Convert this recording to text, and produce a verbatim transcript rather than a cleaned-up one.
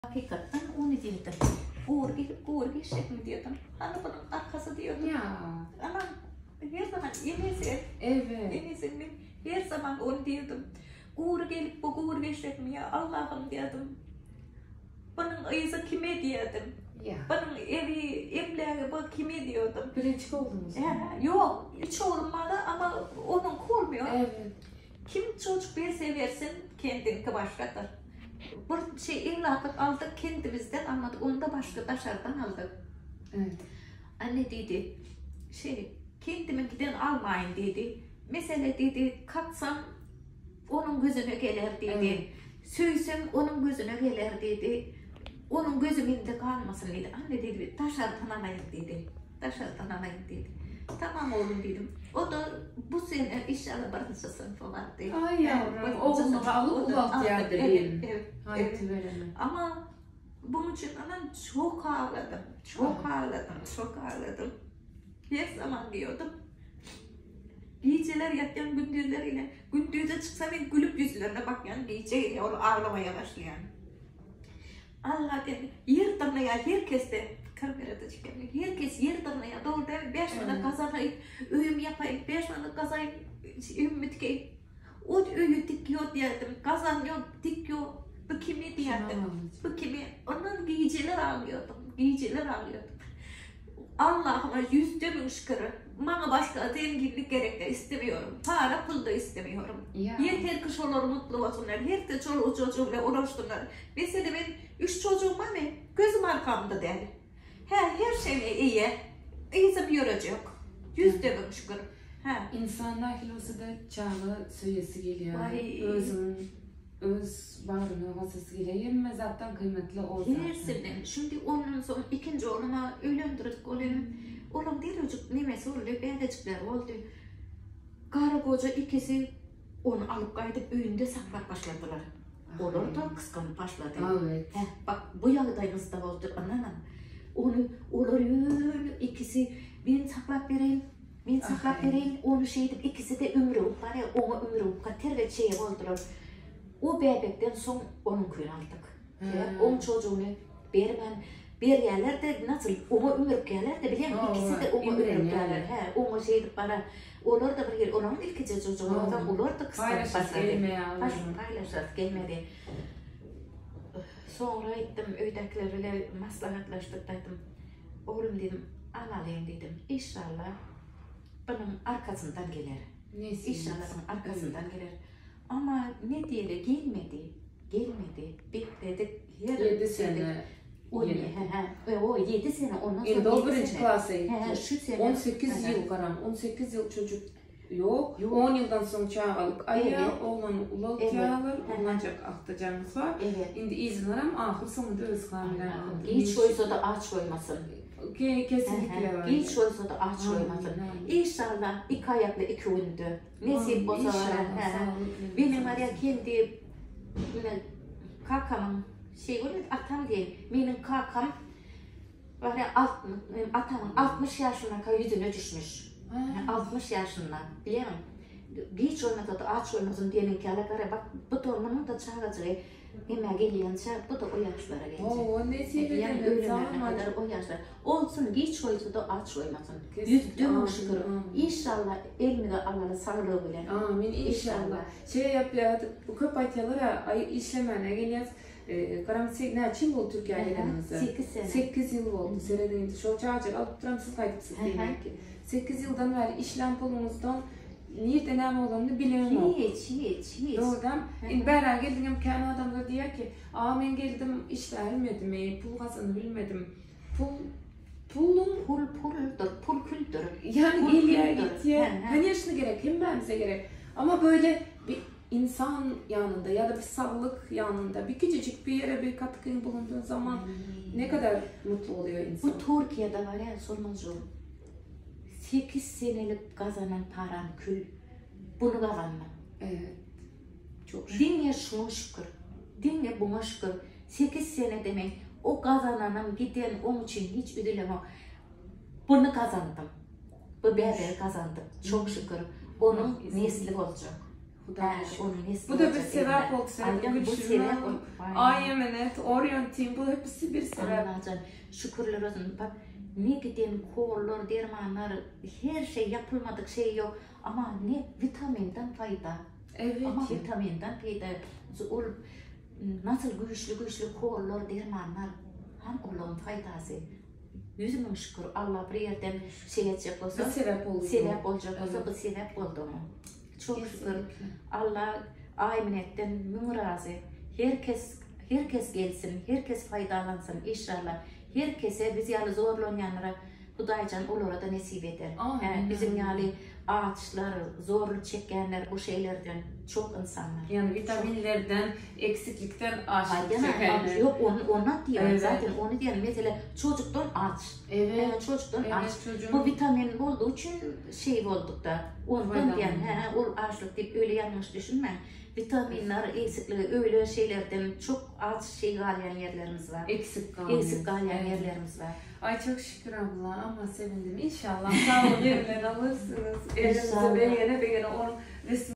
Hakikaten onu diyordum. Uğur gelip uğur geçecek mi diyordum. Hani bunun arkası diyordum. Ya. Ama her zaman yenisi. Evet. Yenisi mi? Her zaman onu diyordum. Uğur gelip bu uğur geçecek mi ya Allah'ım diyordum. Bunun ayısı kime diyordum. Ya. Bunun evi, evleri bu kime diyordum. Birinci oldunuz mu? Ee, yok, hiç olmadı ama onun kurmuyor. Evet. Kim çocuk bir seversin kendini başlatır. Bu şey evlatlık aldık kendimizden almadık. Onu da başka dışarıdan aldık. Evet. Anne dedi, şey kendime giden almayın dedi. Mesela dedi kalksam onun gözüne gelir dedi. Evet. Söysem onun gözüne gelir dedi. Onun gözümünde kalmasın dedi. Anne dedi dışarıdan alayım dedi. Dışarıdan alayım dedi. Tamam oğlum dedim. O da bu sene inşallah birinci sınıf var dedi. Ay yavrum, oğlunu alıp ulak yerde evet, evet, Haydi evet. verelim. Ama bunun için anan çok ağladım. Çok ağladım, çok ağladım. Her zaman diyordum. Geceler yatyan gündüzleriyle, gündüze çıksa ben gülüp yüzlerine bakyan, gece onu ağlamaya başlayan. Allah dedi, yer tanıya herkes de kamerada çıkıyor. Herkes yer tanıya doğru der, beş tane kazanayım, öğüm yapayım, beş tane kazanayım, öğüm bitkeyim. O öğü dikiyor diyedim, kazanıyor, dikiyor. Bu kimi diyedim, bu kimi. Ondan giyiciler ağlıyordum, giyiciler ağlıyordum. Allah'ıma yüzde bin şükürü. Bana başka zenginlik gerek de istemiyorum. Para pul da istemiyorum. Ya. Yeter ki şolar mutlu olsunlar. Her de çoluğu çocuğuyla uğraştılar. Mesela ben üç çocuğum var mı? Gözüm arkamda değil. Her, her şey iyi. İyisi bir görecek. Yüzde bin şükür. Ha. İnsanlar kilosu da çağlı suyesi geliyor. Vay. Özünün, öz varlığına vasısı geliyor. Yemme zaten kıymetli o zaten. Hersinden. Şimdi onun son ikinci oğluma evlendirdik oğlum. Oğlum dirocuk nemesi oldu, beğendicikler oldu. Karı koca ikisi onu alıp kaydıp öğünde saklar başladılar. Olur da kıskanıp başladı. Evet. Heh, bak bu yağdayımızda oldu ananam. Onu olur öyle ikisi ben saklap vereyim, ben saklap vereyim. Onu şey edip ikisi de ömrü var ya onu ömrü kater ve şey oldular. O bebekten son onun köyünü aldık. Hmm. Onun çocuğunu bermen bir yerler de nasıl onu ömür gelirler de biliyor musun? İkisi de onu ömür gelirler. He, onu şey edip bana olur da bir yer onun ilk çocuğundan olur da kıskanıp başladı. Paylaştık gelmedi. Sonra ettim öydekilerle maslahatlaştık dedim. Oğlum dedim alayım dedim. İnşallah bunun arkasından gelir. Neyse. İnşallah bunun arkasından evet. gelir. Ama ne diyelim gelmedi. Gelmedi. Bekledik. Yedi sene. O he he. O yedi sene ondan sonra. Yani o birinci klasa gitti. He şu sene. on sekiz yıl karam. on sekiz yıl çocuk yok. Yok. on yıldan sonra çağalık ayağı, evet. Oğlanı ulalık evet. Yağlar, olacak ahtacağımız var. Evet. Şimdi izin aram, ahır sonunda öz kamiler. Hiç oysa da aç koymasın. Kesinlikle öyle. Hiç oysa da aç koymasın. İnşallah iki ayaklı iki oyundu. Nesip bozar. Benim var ya kendi kakamın şey olur atam değil. Benim kakam var ya atamın altmış yaşına yüzüne düşmüş. altmış yaşında biliyor musun? Hiç olmasa da aç olmasın diyenin ki alakara bak bu torunun da çağıracağı hemen geliyorsa bu da o yaşlara gelecek. Oo nesibe yani ölümlerine kadar o yaşlar. Olsun hiç olsa da aç olmasın. Yüzdüm şükür. İnşallah elmi de Allah'a sağlığı bile. Amin inşallah. Şey yapıyor bu kapatyalara ay işlemene geliyor. Karamsız ne için bu Türkiye'ye geldiniz? sekiz sene. sekiz yıl oldu. Seredeydi. Şu çağcık alıp duramsız kaydıpsız demek ki. sekiz yıldan beri işlem polumuzdan nerede ne olanını bilmiyorum. Hiç, hiç, hiç. Doğrudan. Beraber geldim kendi adamlar diyor ki, "Aa ben geldim işlemedim, pul kazanı bilmedim." Pul pulun pul puldur, pul küldür. Yani geliyor gidiyor. Hani yaşına gerek, hem bize gerek. Ama böyle bir insan yanında ya da bir sağlık yanında bir küçücük bir yere bir katkın bulunduğun zaman hmm. ne kadar mutlu oluyor insan. Bu Türkiye'de var ya sormazcığım. sekiz senelik kazanan paran kül. Bunu kazanma. Evet. Çok şükür. Dinle şuna şükür. Dinle buna şükür. sekiz sene demek o kazananım giden onun için hiç ödüleme. Bunu kazandım. Bu bebeği kazandım. Çok şükür. Onun nesli olacak. Hudaýa şükür. Onun hesabı Bu da bir olacak sebep eline. oldu. Sebep Aynen, bu sebep oldu. Ay emanet, oryantim, bu hepsi bir sebep. Allah'tan şükürler olsun. Bak ne giden kollar, dermanlar, her şey yapılmadık şey yok. Ama ne vitaminden fayda. Evet. Ama vitaminden fayda. O nasıl güçlü güçlü kollar, dermanlar, hem onun faydası. Yüzümün şükür Allah bir yerden şey edecek olsa, bir sebep oldu. Sebep olacak olsa Evet. bu sebep oldu mu? Çok Kesinlikle. şükür Allah ayminetten mün razı. Herkes herkes gelsin, herkes faydalansın inşallah. Herkese biz yalı zorlanyanlara Hudaýcan olara da nasip eder. Amin. Yani bizim yalı ağaçlar, zorluk çekenler, bu şeylerden çok insanlar. Yani vitaminlerden, eksiklikten açlık Aynen, çekenler. yok onu ona diyor Evet. zaten onu diyor mesela çocuktan aç. Evet. Evet, çocuktan Evet, aç. çocuğun- Bu vitamin olduğu için şey olduk da ondan Faydalanıyor. diyen he o açlık deyip öyle yanlış düşünme. Vitaminler eksikliği öyle şeylerden çok az şey galayan yerlerimiz var. Eksik kalıyor. Eksik galayan Evet. yerlerimiz var. Ay çok şükür abla ama sevindim. İnşallah sağ olun, yerine alırsınız. Elinizi İnşallah. beğene beğene onun resim